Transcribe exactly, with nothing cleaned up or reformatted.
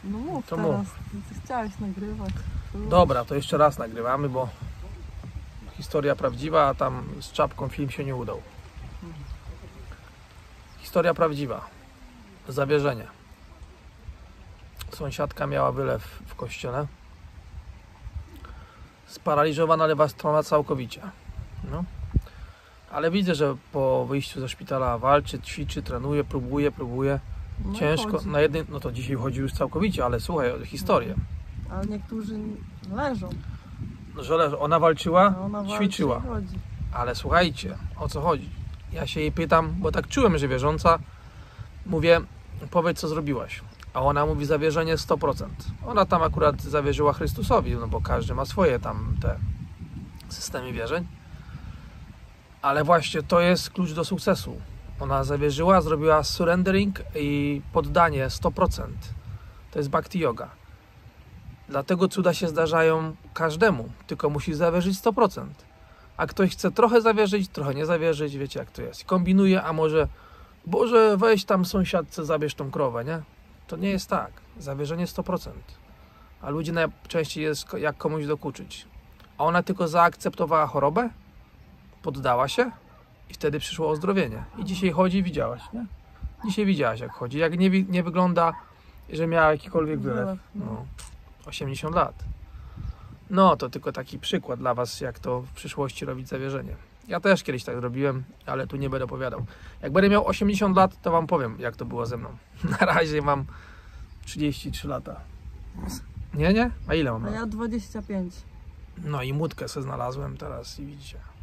No mów To teraz, mów. ty chciałeś nagrywać. Dobra, to jeszcze raz nagrywamy, bo historia prawdziwa, a tam z czapką film się nie udał. Historia prawdziwa. Zawierzenie. Sąsiadka miała wylew w kościele. Sparaliżowana lewa strona całkowicie. No. Ale widzę, że po wyjściu ze szpitala walczy, ćwiczy, trenuje, próbuje, próbuje. No Ciężko. chodzi. Na jednym, no to dzisiaj chodzi już całkowicie, ale słuchaj, historię. Ale niektórzy leżą. No, że leży. Ona walczyła, A ona walczy ćwiczyła. i chodzi. Ale słuchajcie, o co chodzi? Ja się jej pytam, bo tak czułem, że wierząca. Mówię, powiedz, co zrobiłaś. A ona mówi, zawierzenie sto procent. Ona tam akurat zawierzyła Chrystusowi, no bo każdy ma swoje tam te systemy wierzeń. Ale właśnie to jest klucz do sukcesu. Ona zawierzyła, zrobiła surrendering i poddanie sto procent. To jest bhakti yoga. Dlatego cuda się zdarzają każdemu, tylko musi zawierzyć sto procent. A ktoś chce trochę zawierzyć, trochę nie zawierzyć, wiecie jak to jest. Kombinuje, a może, Boże, weź tam sąsiadce, zabierz tą krowę, nie? To nie jest tak. Zawierzenie sto procent. A ludzi najczęściej jest jak komuś dokuczyć. A ona tylko zaakceptowała chorobę, poddała się i wtedy przyszło ozdrowienie. I dzisiaj chodzi, widziałaś, nie? Dzisiaj widziałaś jak chodzi. Jak nie, nie wygląda, że miała jakikolwiek wylew. No, osiemdziesiąt lat. No, to tylko taki przykład dla was, jak to w przyszłości robić zawierzenie. Ja też kiedyś tak robiłem, ale tu nie będę opowiadał. Jak będę miał osiemdziesiąt lat, to wam powiem, jak to było ze mną. Na razie mam trzydzieści trzy lata. Nie, nie? A ile mam A lat? ja dwadzieścia pięć. No i młódkę sobie znalazłem teraz i widzicie.